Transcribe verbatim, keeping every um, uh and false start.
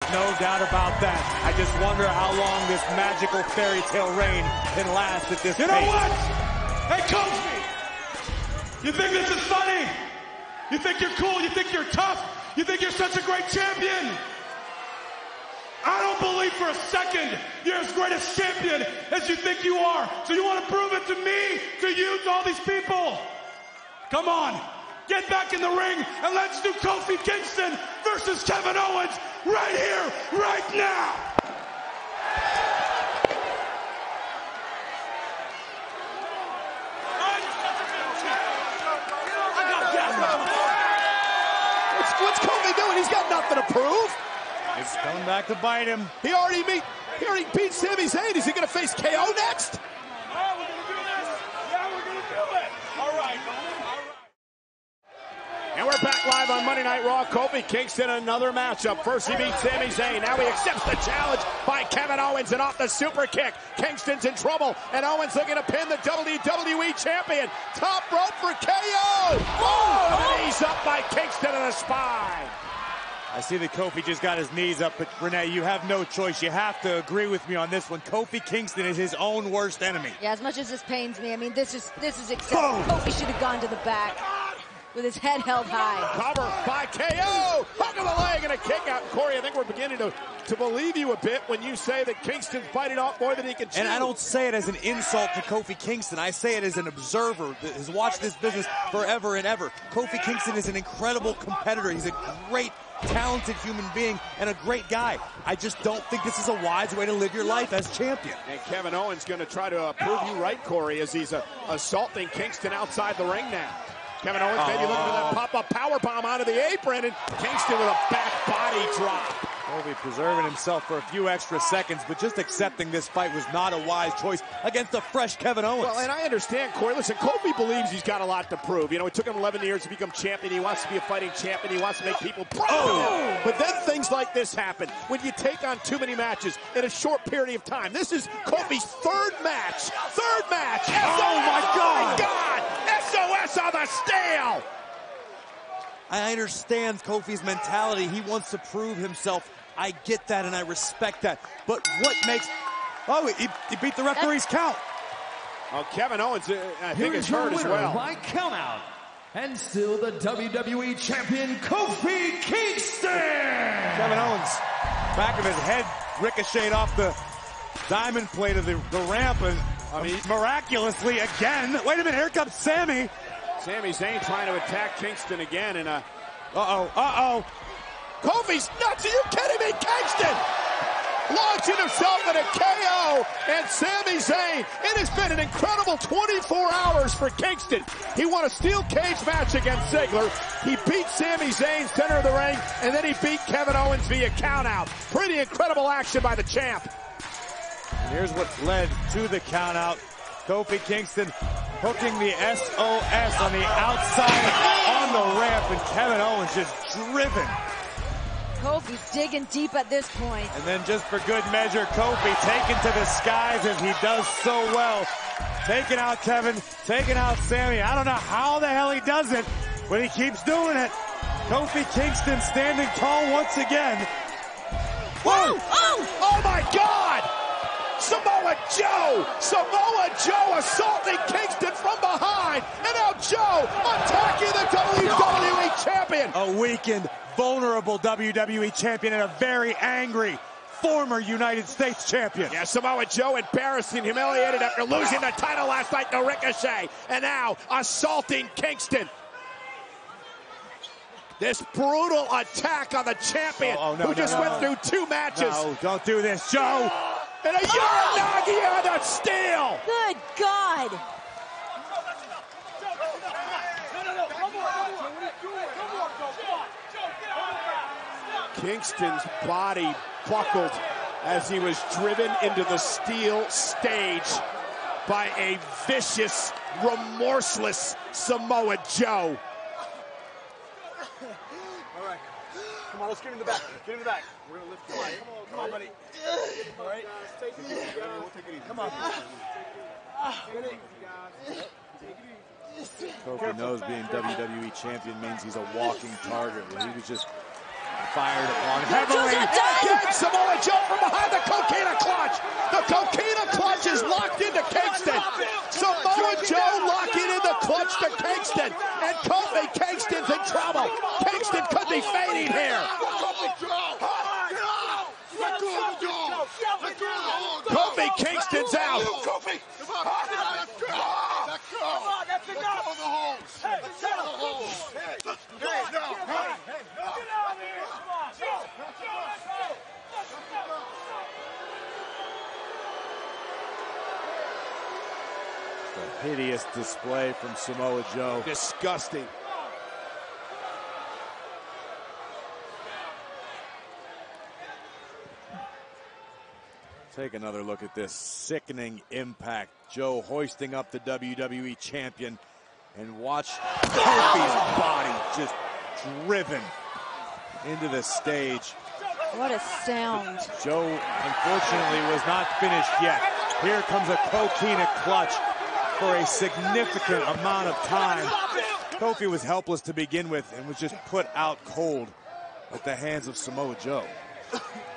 no doubt about that. I just wonder how long this magical fairy tale reign can last at this You pace. know what? Hey, Kofi! You think this is funny? You think you're cool? You think you're tough? You think you're such a great champion? I don't believe for a second you're as great a champion as you think you are. So you want to prove it to me, to you, to all these people? Come on, get back in the ring and let's do Kofi Kingston versus Kevin Owens right here, right now. What's, what's Kofi doing? He's got nothing to prove. It's coming back to bite him. He already beat, he already beat Sami Zayn. Is he going to face K O next? Yeah, we're going to do this. Yeah, we're going to do it. All right. All right. And we're back live on Monday Night Raw. Kofi Kingston, another matchup. First he beat Sami Zayn. Now he accepts the challenge by Kevin Owens, and off the super kick. Kingston's in trouble, and Owens looking to pin the W W E champion. Top rope for K O. Oh, and he's up by Kingston in the spine. I see that Kofi just got his knees up, but Renee, you have no choice. You have to agree with me on this one. Kofi Kingston is his own worst enemy. Yeah, as much as this pains me, I mean, this is this is acceptable. Kofi should have gone to the back with his head held high. Cover by K O. Hook of the leg and a kick out. Corey, I think we're beginning to, to believe you a bit when you say that Kingston's biting off more than he can chew. And I don't say it as an insult to Kofi Kingston. I say it as an observer that has watched this business forever and ever. Kofi Kingston is an incredible competitor. He's a great, talented human being and a great guy. I just don't think this is a wise way to live your life as champion. And Kevin Owens going to try to uh, prove you right, Corey, as he's uh, assaulting Kingston outside the ring now. Kevin Owens maybe looking for that pop-up powerbomb onto the apron, and Kingston with a back body drop. Kofi preserving himself for a few extra seconds, but just accepting this fight was not a wise choice against a fresh Kevin Owens. Well, and I understand, Corey. Listen, Kofi believes he's got a lot to prove. You know, it took him eleven years to become champion. He wants to be a fighting champion. He wants to make people proud of him. But then things like this happen when you take on too many matches in a short period of time. This is Kofi's third match. Third match. Oh, my God. God. S O S on the stale. I understand Kofi's mentality. He wants to prove himself. I get that and I respect that. But what makes... Oh, he, he beat the referee's count. Oh, Kevin Owens, uh, I think, is Here's your hurt as winner well. by countout, and still the W W E Champion, Kofi Kingston. Kevin Owens, back of his head ricocheted off the diamond plate of the, the ramp, and I mean, miraculously again. Wait a minute, here comes Sami. Sami Zayn trying to attack Kingston again, and uh, uh-oh, uh-oh. Kofi's nuts. Are you kidding me? Kingston launching himself in a K O, and Sami Zayn. It has been an incredible twenty-four hours for Kingston. He won a steel cage match against Ziggler. He beat Sami Zayn center of the ring, and then he beat Kevin Owens via countout. Pretty incredible action by the champ. And here's what led to the countout. Kofi Kingston hooking the S O S on the outside on the ramp, and Kevin Owens just driven. Kofi's digging deep at this point. And then just for good measure, Kofi taken to the skies as he does so well. Taking out Kevin, taking out Sami. I don't know how the hell he does it, but he keeps doing it. Kofi Kingston standing tall once again. Whoa! Oh! Oh my God! Samoa Joe! Samoa Joe assaulting Kingston from behind! And now Joe attacking the W W E Champion! A weakened, vulnerable W W E Champion and a very angry former United States Champion. Yeah, Samoa Joe embarrassed and humiliated after losing the title last night to Ricochet. And now assaulting Kingston. This brutal attack on the champion oh, oh, no, who no, just no, went no. through two matches. No, don't do this, Joe! And a Uranagi on the steel! Good God! Kingston's body buckled as he was driven into the steel stage by a vicious, remorseless Samoa Joe. All right. Come on, let's get in the back. Get in the back. We're going to lift you. Come on, come on, buddy. All right. Take it easy, guys. We'll take it easy. Come on. Take it easy, guys. Take it easy. Kofi knows being W W E champion means he's a walking target. He was just fired upon heavily. Get Kofi Kingston's out. Kofi! Come on, let's go! Let's go! Come on, that's enough! Let's go the holes! Hey, let's go the holes! Hey, hey, no, hey, hey, no! Get out of here! Come on, go! Let's go! Let's go! A hideous display from Samoa Joe. Disgusting. Take another look at this sickening impact. Joe hoisting up the W W E champion, and watch Kofi's body just driven into the stage. What a sound. Joe, unfortunately, was not finished yet. Here comes a coquina clutch for a significant amount of time. Kofi was helpless to begin with and was just put out cold at the hands of Samoa Joe.